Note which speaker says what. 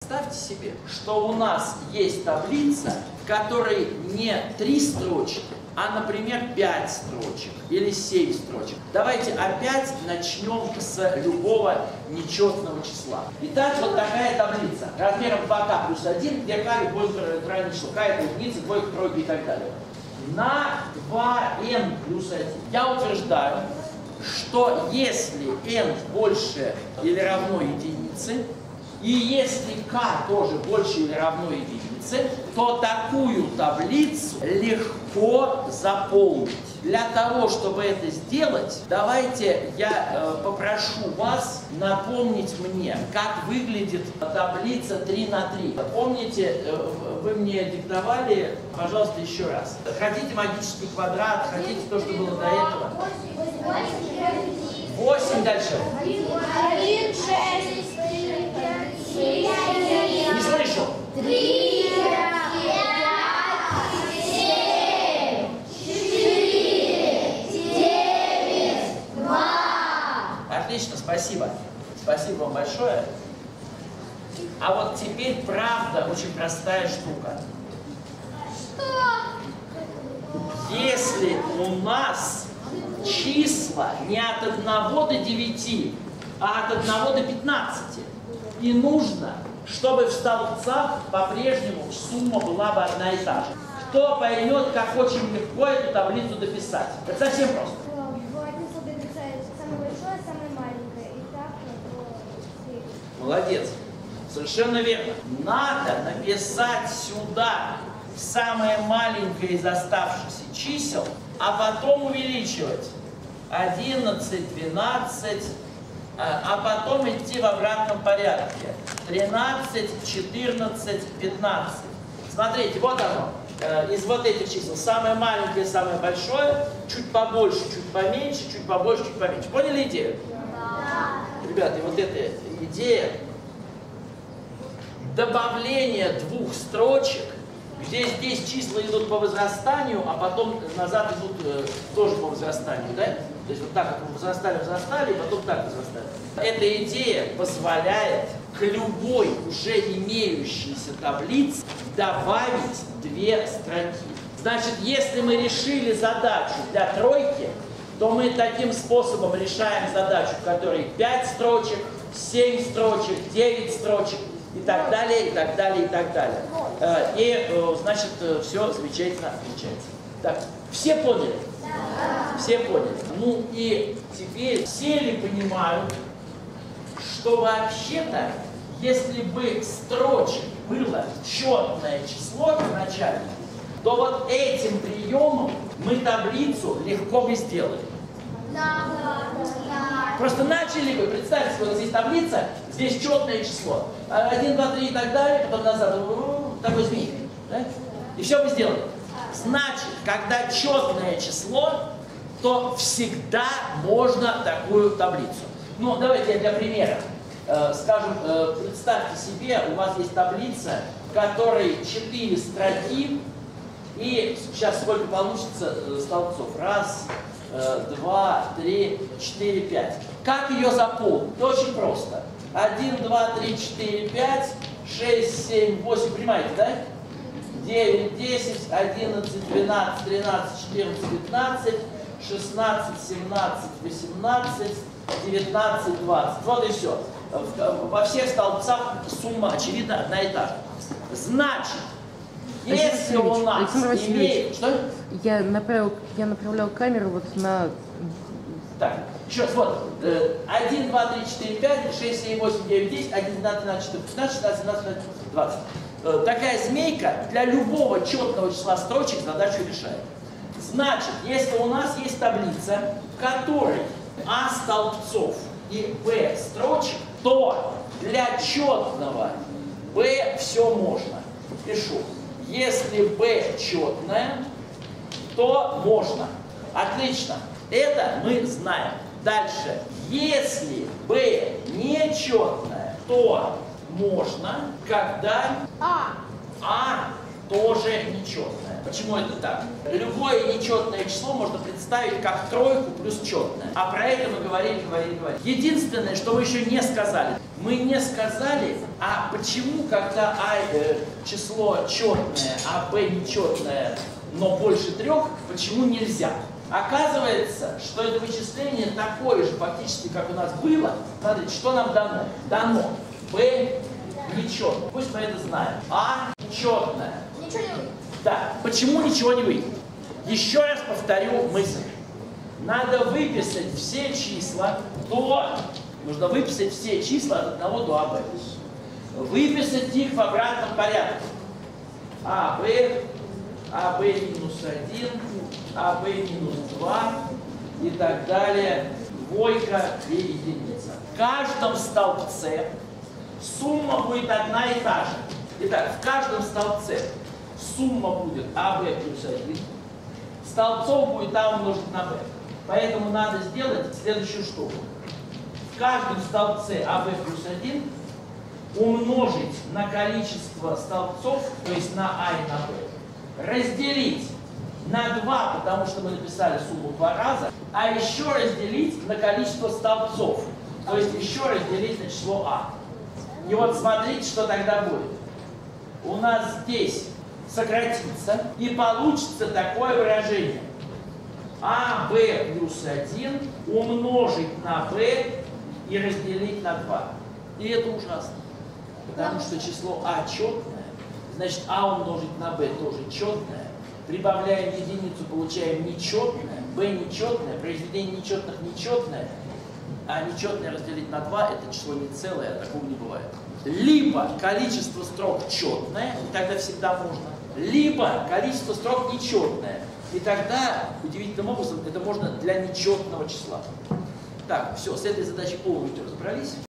Speaker 1: представьте себе, что у нас есть таблица, в которой не 3 строчки, а, например, 5 строчек или 7 строчек. Давайте опять начнем с любого нечетного числа. Итак, вот такая таблица размером 2k плюс 1, где k любое натуральное число. K это единица, двойка, тройка и так далее. На 2n плюс 1 я утверждаю, что если n больше или равно единице, и если k тоже больше или равно единице, то такую таблицу легко заполнить. Для того, чтобы это сделать, давайте я попрошу вас напомнить мне, как выглядит таблица 3 на 3. Помните, вы мне диктовали, пожалуйста, еще раз. Хотите магический квадрат, хотите то, что было до этого? 8 дальше.
Speaker 2: 1, 6, 4, 5, 6.
Speaker 1: Не слышу.
Speaker 2: 3, 5, 7, 4, 9, 2.
Speaker 1: Отлично, спасибо. Спасибо вам большое. А вот теперь правда очень простая штука. Если у нас числа не от 1 до 9, а от 1 до 15, и нужно, чтобы в столбцах по-прежнему сумма была бы одна и та же. Кто поймет, как очень легко эту таблицу дописать? Это совсем просто. Молодец. Совершенно верно. Надо написать сюда самое маленькое из оставшихся чисел, а потом увеличивать 11, 12, а потом идти в обратном порядке. 13, 14, 15. Смотрите, вот оно. Из вот этих чисел самое маленькое, самое большое, чуть побольше, чуть поменьше, чуть побольше, чуть поменьше. Поняли идею? Да. Ребята, и вот эта идея добавления 2 строчек, где здесь числа идут по возрастанию, а потом назад идут тоже по возрастанию, да? То есть вот так вот возрастали, и потом так возрастали. Эта идея позволяет к любой уже имеющейся таблице добавить 2 строки. Значит, если мы решили задачу для тройки, то мы таким способом решаем задачу, в которой 5 строчек, 7 строчек, 9 строчек и так далее, и так далее, и так далее. И, значит, все замечательно получается. Так, все поняли? Да. Все поняли. Ну и теперь все ли понимают, что вообще-то, если бы строчек было четное число изначально, то вот этим приемом мы таблицу легко бы сделали.
Speaker 2: Да.
Speaker 1: Просто начали бы, представьте, вот здесь таблица, здесь четное число. 1, 2, 3 и так далее, потом назад, такой змей. Да? И все бы сделали. Значит, когда четное число, то всегда можно такую таблицу. Ну, давайте я для примера. Скажем, представьте себе, у вас есть таблица, в которой 4 строки, и сейчас сколько получится столбцов? 1, 2, 3, 4, 5. Как ее заполнить? Это очень просто. 1, 2, 3, 4, 5, 6, 7, 8, понимаете, да? 9, 10, 11, 12, 13, 14, 15, 16, 17, 18, 19, 20. Вот и все. Во всех столбцах сумма, очевидно, одна и та же. Значит, если у нас имеет... Что?
Speaker 3: Я направлял камеру вот на...
Speaker 1: Так, еще раз, вот. 1, 2, 3, 4, 5, 6, 7, 8, 9, 10, 11, 12, 13, 14, 15, 16, 17, 18, 20. Такая змейка для любого четного числа строчек задачу решает. Значит, если у нас есть таблица, в которой А столбцов и Б строчек, то для четного Б все можно. Пишу. Если Б четное, то можно. Отлично. Это мы знаем. Дальше. Если Б нечетное, то можно, когда А тоже нечетное. Почему это так? Любое нечетное число можно представить как тройку плюс четное. А про это мы говорили. Единственное, что мы еще не сказали. Мы не сказали, а почему, когда число четное, а b нечетное, но больше 3, почему нельзя? Оказывается, что это вычисление такое же фактически, как у нас было. Смотрите, что нам дано? Дано b нечетное. Пусть мы это знаем. А четное.
Speaker 2: Ничего не выйдет.
Speaker 1: Да. Почему ничего не выйдет? Еще раз повторю мысль. Надо выписать все числа нужно выписать все числа от 1 до АБ. Выписать их в обратном порядке. АБ, АБ минус 1, АБ минус 2 и так далее. Двойка и единица. В каждом столбце сумма будет одна и та же. Итак, в каждом столбце сумма будет АБ плюс 1. Столбцов будет А умножить на Б. Поэтому надо сделать следующую штуку. В каждом столбце АБ плюс 1 умножить на количество столбцов, то есть на А и на Б, разделить на 2, потому что мы написали сумму 2 раза, а еще разделить на количество столбцов, то есть еще разделить на число А. И вот смотрите, что тогда будет. У нас здесь сократится и получится такое выражение. АБ плюс 1 умножить на Б и разделить на 2. И это ужасно. Потому что число А четное, значит А умножить на Б тоже четное. Прибавляем единицу, получаем нечетное. Б нечетное, произведение нечетных нечетное. А нечетное разделить на 2 это число не целое, а такого не бывает. Либо количество строк четное, и тогда всегда можно. Либо количество строк нечетное. И тогда, удивительным образом, это можно для нечетного числа. Так, все, с этой задачей полностью разобрались.